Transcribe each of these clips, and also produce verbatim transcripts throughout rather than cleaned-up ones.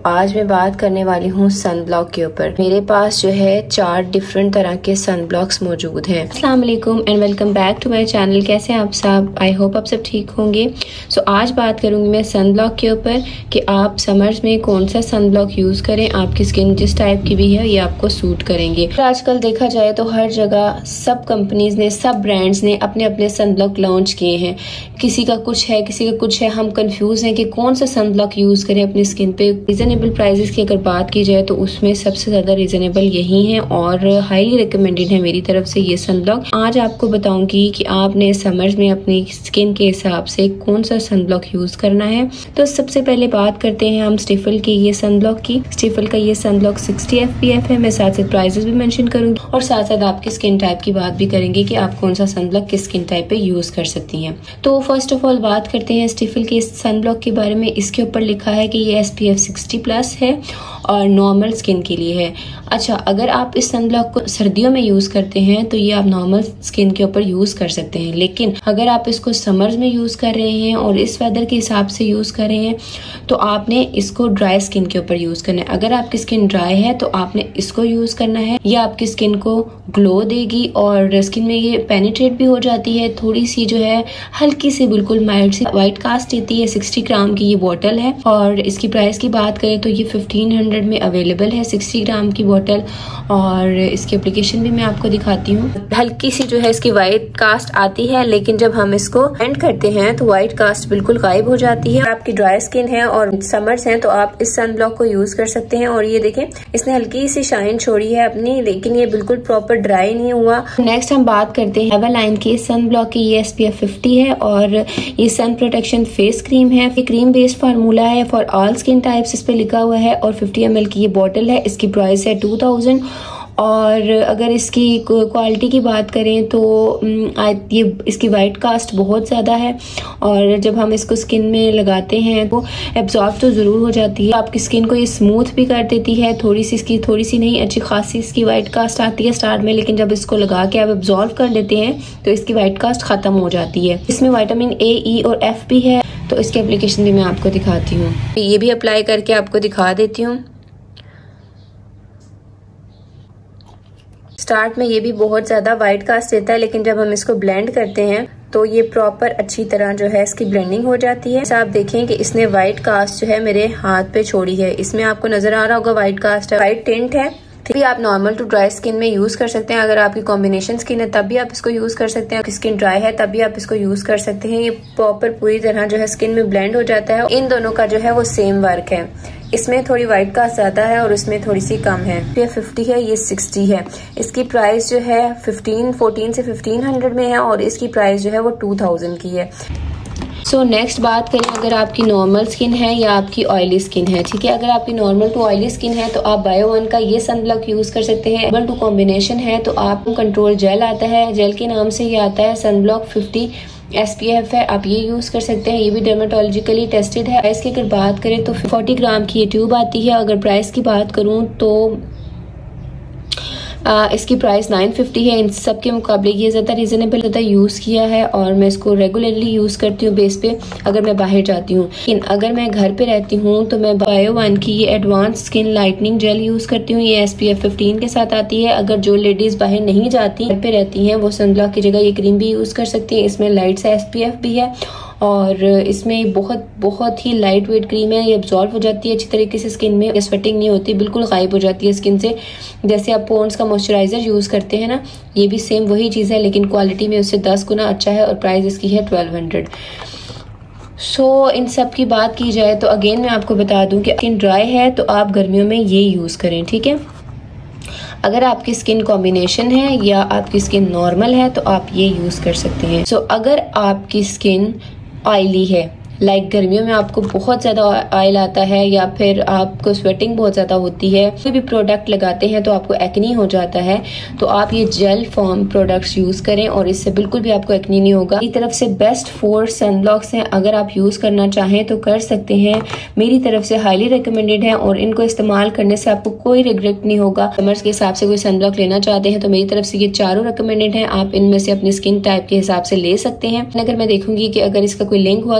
आज मैं बात करने वाली हूँ सन ब्लॉक के ऊपर। मेरे पास जो है चार डिफरेंट तरह के सन ब्लॉक्स मौजूद हैं। अस्सलाम वालेकुम and welcome back to my channel. कैसे हैं आप सब? आई होप आप सब ठीक होंगे। सो so, आज बात करूंगी मैं सन ब्लॉक के ऊपर कि आप समर्स में कौन सा सन ब्लॉक यूज़ करें। आपकी स्किन जिस टाइप की भी है ये आपको सूट करेंगे। आजकल देखा जाए तो हर जगह सब कंपनीज ने, सब ब्रांड्स ने अपने अपने सन ब्लॉक लॉन्च किए हैं। किसी का कुछ है, किसी का कुछ है। हम कंफ्यूज हैं कि कौन सा सन ब्लॉक यूज़ करें अपनी स्किन पे। रीजनेबल प्राइसेस की अगर बात की जाए तो उसमें सबसे ज़्यादा रीजनेबल यही है और हाईली रिकमेंडेड है मेरी तरफ से ये सन ब्लॉक। आज आपको बताऊंगी कि आपने समर्स में अपनी स्किन के हिसाब से कौन सा सन ब्लॉक यूज़ करना है। तो सबसे पहले बात करते हैं हम स्टिफल की ये सन ब्लॉक की। स्टिफल का ये sun block sixty F P F है। मैं साथ साथ प्राइसेस भी मेंशन करूंगी और साथ साथ आपकी स्किन टाइप की बात भी करेंगे कि आप कौन सा सन ब्लॉक किस स्किन टाइप पे यूज़ कर सकती हैं। तो फर्स्ट ऑफ ऑल बात करते हैं स्टिफल के सन ब्लॉक के बारे में। इसके ऊपर लिखा है कि ये S P F sixty plus है और नॉर्मल स्किन के लिए है। अच्छा, अगर आप इस सन ब्लॉक को सर्दियों में यूज़ करते हैं तो ये आप नॉर्मल स्किन के ऊपर यूज़ कर सकते हैं, लेकिन अगर आप इसको समर्स में यूज़ कर रहे हैं और इस वेदर के हिसाब से यूज़ कर रहे हैं तो आपने इसको ड्राई स्किन के ऊपर यूज़ करना है। अगर आपकी स्किन ड्राई है तो आपने इसको यूज़ करना है। ये आपकी स्किन को ग्लो देगी और स्किन में ये पेनिट्रेट भी हो जाती है। थोड़ी सी जो है हल्की सी बिल्कुल माइल्ड सी वाइट कास्ट देती है। सिक्सटी ग्राम की ये बॉटल है और इसकी प्राइस की बात करें तो ये फिफ्टीन हंड्रेड में अवेलेबल है सिक्सटी ग्राम की बॉटल। और इसकी एप्लीकेशन भी मैं आपको दिखाती हूँ। हल्की सी जो है इसकी वाइट कास्ट आती है, लेकिन जब हम इसको ब्लेंड करते हैं तो वाइट कास्ट बिल्कुल गायब हो जाती है। आपकी ड्राई स्किन है और समर्स हैं तो आप इस सन ब्लॉक को यूज कर सकते हैं। और ये देखें, इसने हल्की सी शाइन छोड़ी है अपनी, लेकिन ये बिल्कुल प्रॉपर ड्राई नहीं हुआ। नेक्स्ट हम बात करते हैं एवरलाइन की सन ब्लॉक की। ये एस पी एफ फिफ्टी है और ये सन प्रोटेक्शन फेस क्रीम है। ये क्रीम बेस्ड फार्मूला है फॉर ऑल स्किन टाइप्स, इस पे लिखा हुआ है। और फिफ्टी एम एल की ये बॉटल है। इसकी प्राइस है टू थाउजेंड। और अगर इसकी क्वालिटी की बात करें तो ये इसकी वाइट कास्ट बहुत ज़्यादा है और जब हम इसको स्किन में लगाते हैं तो एब्जॉर्ब तो ज़रूर हो जाती है। आपकी स्किन को ये स्मूथ भी कर देती है। थोड़ी सी इसकी थोड़ी सी नहीं, अच्छी खासी इसकी वाइट कास्ट आती है स्टार्ट में, लेकिन जब इसको लगा के आप एब्जॉर्ब कर लेते हैं तो इसकी वाइट कास्ट ख़त्म हो जाती है। इसमें विटामिन ए, ई और एफ भी है। तो इसकी एप्लीकेशन भी मैं आपको दिखाती हूँ। ये भी अप्लाई करके आपको दिखा देती हूँ। स्टार्ट में ये भी बहुत ज़्यादा वाइट कास्ट देता है, लेकिन जब हम इसको ब्लेंड करते हैं तो ये प्रॉपर अच्छी तरह जो है इसकी ब्लेंडिंग हो जाती है। आप देखें कि इसने वाइट कास्ट जो है मेरे हाथ पे छोड़ी है। इसमें आपको नजर आ रहा होगा वाइट कास्ट है, वाइट टिंट है। भी आप नॉर्मल टू ड्राई स्किन में यूज कर सकते हैं। अगर आपकी कॉम्बिनेशन स्किन है तब भी आप इसको यूज कर सकते हैं। आपकी स्किन ड्राई है तब भी आप इसको यूज कर सकते हैं। ये प्रॉपर पूरी तरह जो है स्किन में ब्लेंड हो जाता है। इन दोनों का जो है वो सेम वर्क है। इसमें थोड़ी वाइट कास्ट ज्यादा है और उसमें थोड़ी सी कम है। ये फिफ्टी है, ये सिक्सटी है। इसकी प्राइस जो है फिफ्टीन फोर्टीन से फिफ्टीन हंड्रेड में है और इसकी प्राइस जो है वो टू थाउजेंड की है। सो so, नेक्स्ट बात करें अगर आपकी नॉर्मल स्किन है या आपकी ऑयली स्किन है। ठीक है, अगर आपकी नॉर्मल टू ऑयली स्किन है तो आप बायो वन का ये सन ब्लॉक यूज कर सकते हैं। डबल टू कॉम्बिनेशन है तो आपको कंट्रोल जेल आता है, जेल के नाम से ये आता है। Sun block fifty S P F है, आप ये यूज कर सकते हैं। ये भी डर्मेटोलॉजिकली टेस्टेड है। प्राइस की अगर बात करें तो फोर्टी ग्राम की ये ट्यूब आती है। अगर प्राइस की बात करूं तो आ, इसकी प्राइस नाइन फिफ्टी है। इन सब के मुकाबले ये ज़्यादा रीजनेबल, ज़्यादा यूज़ किया है और मैं इसको रेगुलरली यूज़ करती हूँ बेस पे अगर मैं बाहर जाती हूँ। लेकिन अगर मैं घर पे रहती हूँ तो मैं बायो वन की ये advance skin lightening gel use करती हूँ। ये एस पी एफ फिफ्टीन के साथ आती है। अगर जो लेडीज़ बाहर नहीं जाती, घर पे रहती हैं, वो सन ब्लॉक की जगह ये क्रीम भी यूज़ कर सकती हैं। इसमें लाइट सा एस पी एफ भी है और इसमें बहुत बहुत ही लाइट वेट क्रीम है। ये एब्जॉर्ब हो जाती है अच्छी तरीके से स्किन में। स्वेटिंग नहीं होती, बिल्कुल गायब हो जाती है स्किन से। जैसे आप पॉन्ड्स का मॉइस्चराइजर यूज़ करते हैं ना, ये भी सेम वही चीज़ है, लेकिन क्वालिटी में उससे दस गुना अच्छा है और प्राइस इसकी है ट्वेल्व हंड्रेड। सो so, इन सब की बात की जाए तो अगेन मैं आपको बता दूं कि स्किन ड्राई है तो आप गर्मियों में ये यूज़ करें। ठीक है, अगर आपकी स्किन कॉम्बिनेशन है या आपकी स्किन नॉर्मल है तो आप ये यूज़ कर सकते हैं। सो so, अगर आपकी स्किन ऑयली है, लाइक गर्मियों में आपको बहुत ज़्यादा ऑयल आता है या फिर आपको स्वेटिंग बहुत ज़्यादा होती है, कोई भी प्रोडक्ट लगाते हैं तो आपको एक्नी हो जाता है, तो आप ये जेल फॉर्म प्रोडक्ट्स यूज़ करें और इससे बिल्कुल भी आपको एक्नी नहीं होगा। मेरी तरफ से बेस्ट फोर सन ब्लॉक्स हैं, अगर आप यूज़ करना चाहें तो कर सकते हैं। मेरी तरफ से हाईली रिकमेंडेड है और इनको इस्तेमाल करने से आपको कोई रिग्रेट नहीं होगा। समर्स के हिसाब से कोई सन ब्लॉक लेना चाहते हैं तो मेरी तरफ से ये चारों रिकमेंडेड हैं। आप इनमें से अपनी स्किन टाइप के हिसाब से ले सकते हैं। अगर मैं देखूंगी कि अगर इसका कोई लिंक हुआ तो मैं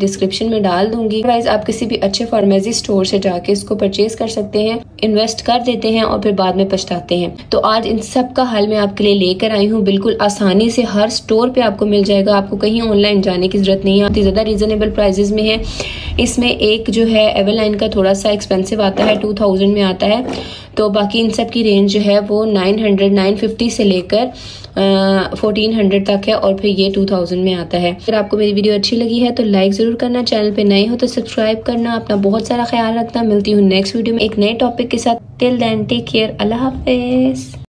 डिस्क्रिप्शन में डाल दूंगी। अदरवाइज आप किसी भी अच्छे फार्मेसी स्टोर से जाके इसको परचेज कर सकते हैं, इन्वेस्ट कर देते हैं और फिर बाद में पछताते हैं। तो आज इन सब का हल मैं आपके लिए लेकर आई हूँ, बिल्कुल आसानी से हर स्टोर पे आपको मिल जाएगा, आपको कहीं ऑनलाइन जाने की जरूरत नहीं है, बहुत ज्यादा रीजनेबल प्राइजेस में है। इसमें एक जो है एवरलाइन का थोड़ा सा एक्सपेंसिव आता है, टू थाउजेंड में आता है, तो बाकी इन सब की रेंज जो है वो नाइन हंड्रेड नाइन फिफ्टी से लेकर फोर्टीन हंड्रेड तक है और फिर ये टू थाउजेंड में आता है। अगर आपको मेरी वीडियो अच्छी लगी है तो लाइक जरूर करना, चैनल पे नए हो तो सब्सक्राइब करना, अपना बहुत सारा ख्याल रखना। मिलती हूँ नेक्स्ट वीडियो में एक नए टॉपिक के साथ। टिल देन टेक केयर, अल्लाह हाफिज।